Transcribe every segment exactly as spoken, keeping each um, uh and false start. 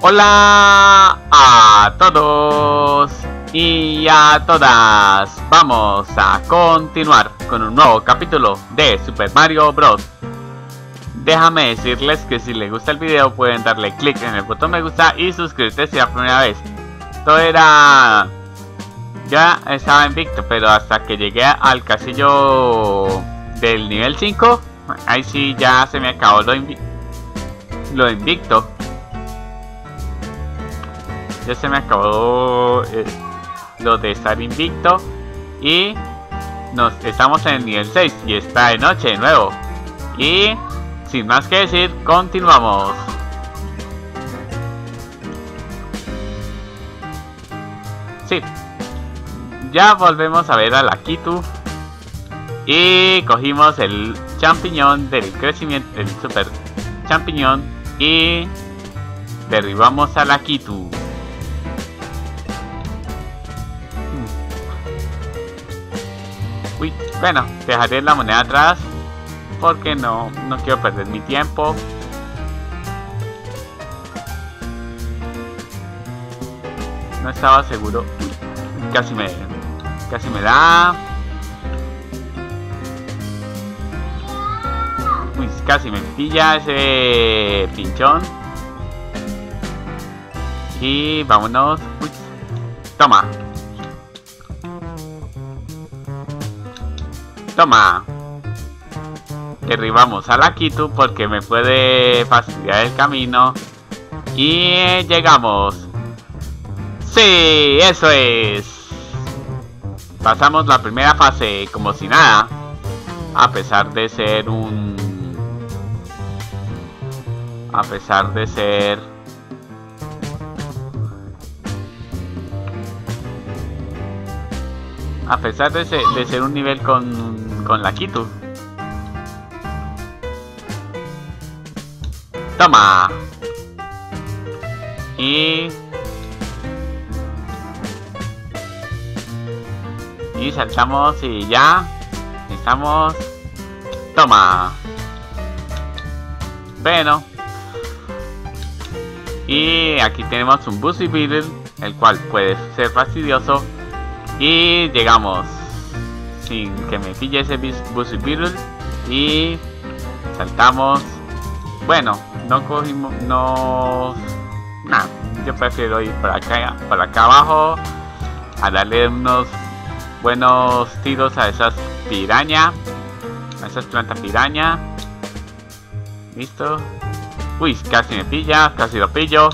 Hola a todos y a todas. Vamos a continuar con un nuevo capítulo de Super Mario Bros. Déjame decirles que si les gusta el video pueden darle click en el botón me gusta y suscribirse si es la primera vez. Esto era... Ya estaba invicto, pero hasta que llegué al castillo del nivel cinco, ahí sí ya se me acabó lo, invi lo invicto. Ya se me acabó eh, lo de estar invicto. Y nos estamos en el nivel seis y está de noche de nuevo. Y sin más que decir, continuamos. Sí, ya volvemos a ver a la Kitu. Y cogimos el champiñón del crecimiento, el super champiñón. Y derribamos a la Kitu. Uy, bueno, dejaré la moneda atrás porque no, no quiero perder mi tiempo. No estaba seguro. Uy, casi me, casi me da. Uy, casi me pilla ese pinchón. Y vámonos. Uy, toma. Toma. Derribamos a la Kitu porque me puede fastidiar el camino. Y llegamos. Sí, eso es. Pasamos la primera fase como si nada. A pesar de ser un... A pesar de ser... A pesar de ser, de ser un nivel con, con la Kitu. Toma. Y... Y saltamos y ya. Estamos... Toma. Bueno. Y aquí tenemos un Buzzy Beetle, el cual puede ser fastidioso. Y llegamos sin que me pille ese Buzzy Beetle. Y saltamos. Bueno, no cogimos, no... Nah, yo prefiero ir por acá, por acá abajo, a darle unos buenos tiros a esas piraña, a esas plantas piraña. Listo. Uy, casi me pilla, casi lo pillo.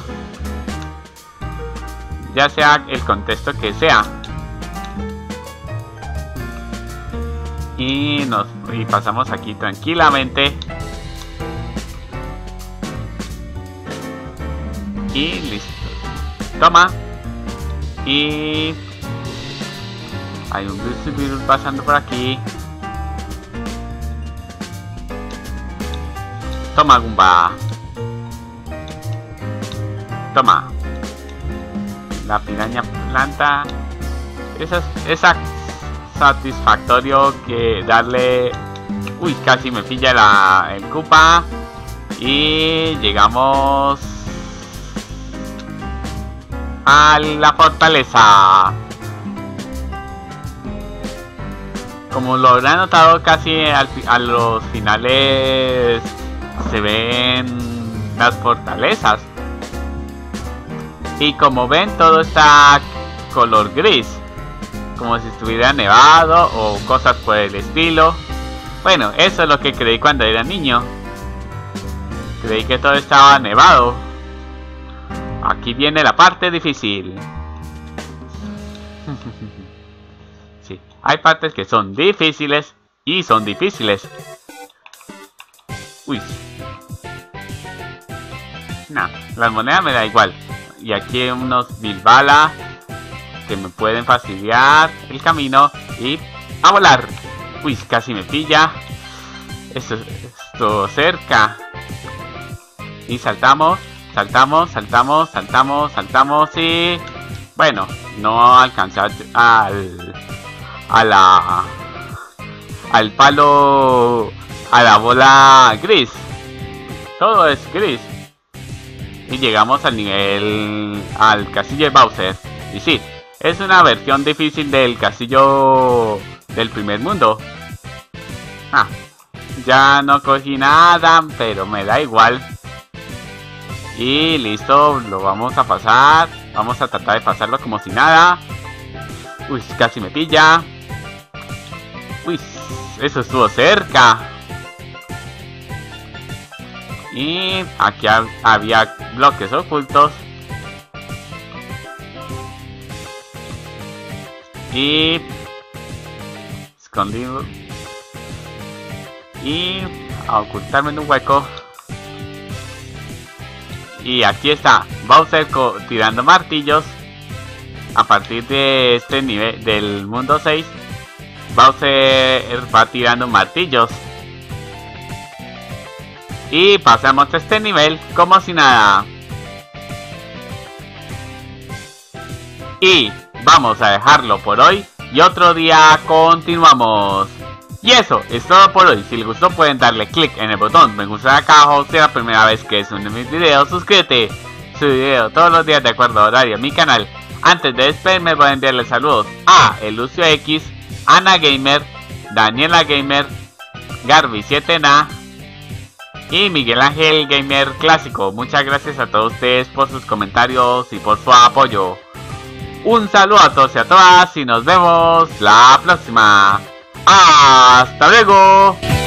Ya sea el contexto que sea. Y nos y pasamos aquí tranquilamente. Y listo. Toma. Y hay un Buzzy Beetle pasando por aquí. Toma, Goomba. Toma. La piraña planta. Esa es esa satisfactorio que darle. Uy, casi me pilla la, el Koopa. Y llegamos a la fortaleza. Como lo habrán notado, casi al, a los finales se ven las fortalezas. Y como ven, todo está color gris, como si estuviera nevado o cosas por el estilo. Bueno, eso es lo que creí cuando era niño. Creí que todo estaba nevado. Aquí viene la parte difícil. Sí, hay partes que son difíciles y son difíciles. Uy. No, las monedas me da igual. Y aquí hay unos bilbala que me pueden fastidiar el camino. Y a volar. Uy, casi me pilla. Esto, esto cerca. Y saltamos, saltamos, saltamos, saltamos, saltamos y... Bueno, no alcanzar al... A la... Al palo... A la bola gris. Todo es gris. y llegamos al nivel, al castillo de Bowser. Y sí, es una versión difícil del castillo del primer mundo. Ah, ya no cogí nada, pero me da igual. Y listo, lo vamos a pasar. Vamos a tratar de pasarlo como si nada. Uy, casi me pilla. Uy, eso estuvo cerca. Y aquí ha había bloques ocultos. Y escondido. Y a ocultarme en un hueco. Y aquí está Bowser tirando martillos. A partir de este nivel del mundo seis, Bowser va tirando martillos. Y pasamos este nivel como si nada. Y vamos a dejarlo por hoy. Y otro día continuamos. Y eso es todo por hoy. Si les gustó pueden darle click en el botón me gusta de acá abajo. Si es la primera vez que es uno de mis videos, suscríbete. Subo video todos los días de acuerdo a horario a mi canal. Antes de despedirme voy a enviarles saludos a Elucio X, Ana Gamer, Daniela Gamer, Garby siete Na y Miguel Ángel Gamer Clásico. Muchas gracias a todos ustedes por sus comentarios y por su apoyo. Un saludo a todos y a todas y nos vemos la próxima. ¡Hasta luego!